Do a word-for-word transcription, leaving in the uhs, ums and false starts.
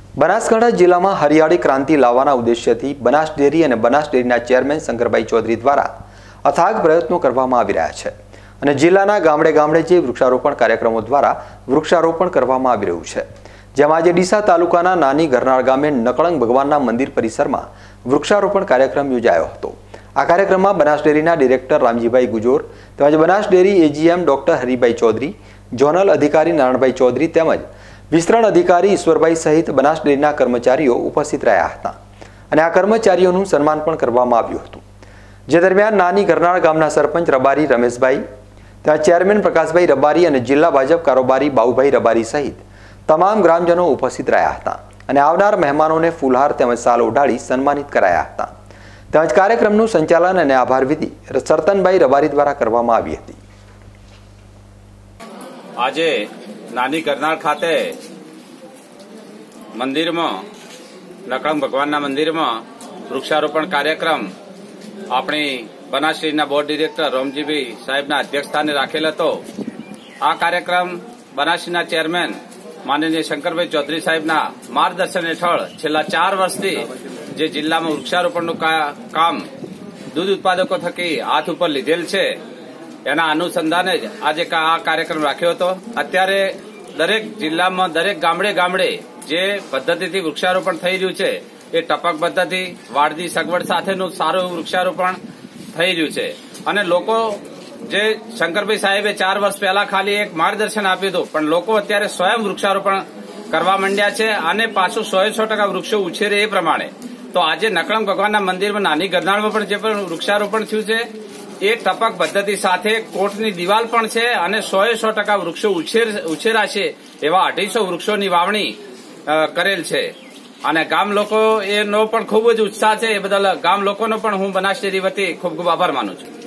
બનાસકાંઠા જિલ્લામાં હરિયાળી ક્રાંતિ લાવવાના ઉદ્દેશ્યથી બનાસ ડેરી અને બનાસ ડેરીના ચેરમેન શંકરભાઈ ચૌધરી દ્વારા અથાગ પ્રયત્નો કરવામાં આવી રહ્યા છે અને જિલ્લાના ગામડે ગામડે જે વૃક્ષારોપણ કાર્યક્રમો દ્વારા વૃક્ષારોપણ કરવામાં આવી રહ્યું છે, જેમાં આજે ડીસા તાલુકાના નાની ગરનાળ ગામે નકળંગ ભગવાનના મંદિર પરિસરમાં વૃક્ષારોપણ કાર્યક્રમ યોજાયો હતો। આ કાર્યક્રમમાં બનાસ ડેરીના ડિરેક્ટર રામજીભાઈ ગુજોર તેમજ Banas Dairy AGM doctor Haribhai Chaudhary, zonal અધિકારી નારાયણભાઈ ચૌધરી તેમજ વિસ્તરણ અધિકારી ઈશ્વરભાઈ સહિત બનાસ ડેરીના કર્મચારીઓ ઉપસ્થિત રહ્યા હતા અને આ કર્મચારીઓનું સન્માન પણ કરવામાં આવ્યું હતું। જે દરમિયાન નાની ગરનાળ ગામના સરપંચ રબારી રમેશભાઈ, ત્યાં ચેરમેન પ્રકાશભાઈ રબારી અને જિલ્લા ભાજપ કારોબારી બાબુભાઈ રબારી સહિત તમામ ગ્રામજનો ઉપસ્થિત રહ્યા હતા અને આવનાર મહેમાનોને ફૂલહાર તેમજ સાલ ઓઢાડી સન્માનિત કરાયા હતા। તેમજ કાર્યક્રમનું સંચાલન અને આભાર વિધિ સરતનભાઈ રબારી દ્વારા કરવામાં આવી હતી। આજે નાની ગરનાળ ખાતે મંદિરમાં નકળંગ ભગવાનના મંદિરમાં વૃક્ષારોપણ કાર્યક્રમ આપણી બનાસ ડેરીના બોર્ડ ડિરેક્ટર રામજીભાઈ સાહેબના અધ્યક્ષસ્થાને રાખેલ હતો। આ કાર્યક્રમ બનાસ ડેરીના ચેરમેન માનનીય શંકરભાઈ ચૌધરી સાહેબના માર્ગદર્શન હેઠળ છેલ્લા ચાર વર્ષથી જે જિલ્લામાં વૃક્ષારોપણનું કામ દૂધ ઉત્પાદકો થકી હાથ ઉપર લીધેલ છે, એના અનુસંધાને જ આજે આ કાર્યક્રમ રાખ્યો હતો। અત્યારે દરેક જિલ્લામાં દરેક ગામડે ગામડે જે પદ્ધતિથી વૃક્ષારોપણ થઈ રહ્યું છે એ ટપક પદ્ધતિ, વાડની સગવડ સાથેનું સારું વૃક્ષારોપણ થઈ રહ્યું છે અને લોકો જે શંકરભાઈ સાહેબે ચાર વર્ષ પહેલા ખાલી એક માર્ગદર્શન આપ્યું હતું, પણ લોકો અત્યારે સ્વયં વૃક્ષારોપણ કરવા માંડ્યા છે અને પાછું સો સો ટકા વૃક્ષો ઉછેરે એ પ્રમાણે તો આજે નકળંગ ભગવાનના મંદિરમાં નાની ગરનાળમાં પણ જે પણ વૃક્ષારોપણ થયું છે એ ટપક પદ્ધતિ સાથે કોટની દિવાલ પણ છે અને સો સો ટકા વૃક્ષો ઉછેર ઉછેરાશે એવા અઢીસો વૃક્ષોની વાવણી કરેલ છે અને ગામ લોકો એનો પણ ખૂબ જ ઉત્સાહ છે। એ બદલ ગામ લોકોનો પણ હું બનાસ ડેરી વતી ખૂબ ખૂબ આભાર માનું છું।